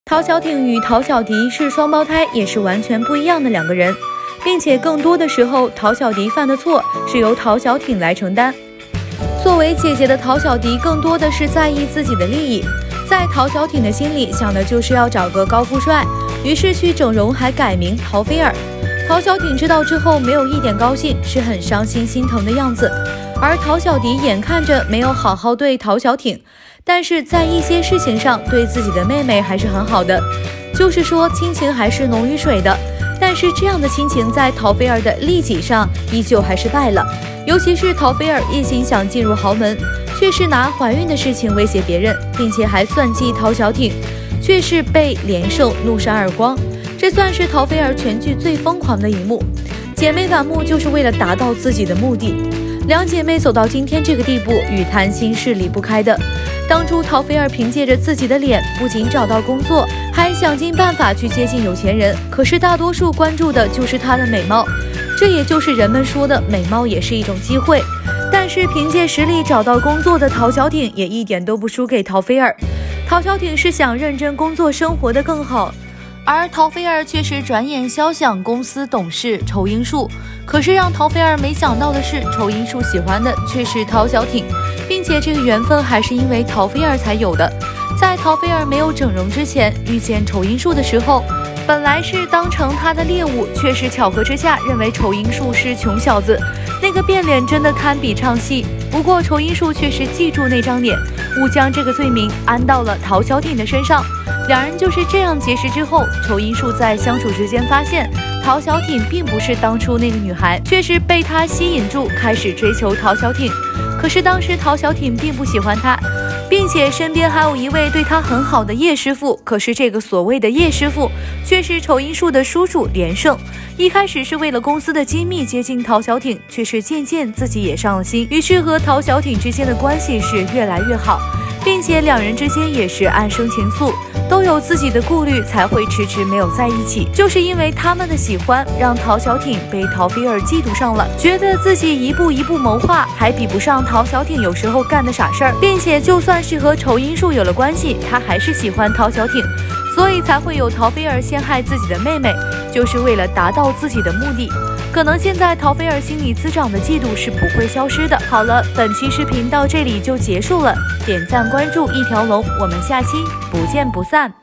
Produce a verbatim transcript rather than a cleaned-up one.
陶小挺与陶小迪是双胞胎，也是完全不一样的两个人，并且更多的时候，陶小迪犯的错是由陶小挺来承担。作为姐姐的陶小迪，更多的是在意自己的利益，在陶小挺的心里想的就是要找个高富帅，于是去整容，还改名陶菲尔。陶小挺知道之后，没有一点高兴，是很伤心心疼的样子。而陶小迪眼看着没有好好对陶小挺，但是在一些事情上对自己的妹妹还是很好的，就是说亲情还是浓于水的。但是这样的亲情在陶菲尔的利己上依旧还是败了，尤其是陶菲尔一心想进入豪门，却是拿怀孕的事情威胁别人，并且还算计陶小挺，却是被连胜怒扇耳光。这算是陶菲尔全剧最疯狂的一幕。姐妹反目就是为了达到自己的目的，两姐妹走到今天这个地步，与贪心是离不开的。当初陶菲尔凭借着自己的脸，不仅找到工作，还想尽办法去接近有钱人，可是大多数关注的就是她的美貌，这也就是人们说的美貌也是一种机会。但是凭借实力找到工作的陶小挺也一点都不输给陶菲尔。陶小挺是想认真工作，生活得更好，而陶菲尔却是转眼肖想公司董事仇英树。可是让陶菲尔没想到的是，仇英树喜欢的却是陶小挺，并且这个缘分还是因为陶菲尔才有的。在陶菲尔没有整容之前遇见仇英树的时候，本来是当成他的猎物，却是巧合之下认为仇英树是穷小子，那个变脸真的堪比唱戏。不过仇英树却是记住那张脸，误将这个罪名安到了陶小挺的身上。两人就是这样结识之后，仇英树在相处之间发现陶小挺并不是当初那个女孩，却是被他吸引住，开始追求陶小挺。可是当时陶小挺并不喜欢他，并且身边还有一位对他很好的叶师傅，可是这个所谓的叶师傅却是仇英树的叔叔连胜。一开始是为了公司的机密接近陶小挺，却是渐渐自己也上了心，于是和陶小挺之间的关系是越来越好，并且两人之间也是暗生情愫，都有自己的顾虑，才会迟迟没有在一起。就是因为他们的喜欢，让陶小挺被陶菲尔嫉妒上了，觉得自己一步一步谋划还比不上陶小挺有时候干的傻事儿，并且就算是和仇英树有了关系，他还是喜欢陶小挺，所以才会有陶菲尔陷害自己的妹妹，就是为了达到自己的目的。可能现在陶菲尔心里滋长的嫉妒是不会消失的。好了，本期视频到这里就结束了，点赞关注一条龙，我们下期不见不散。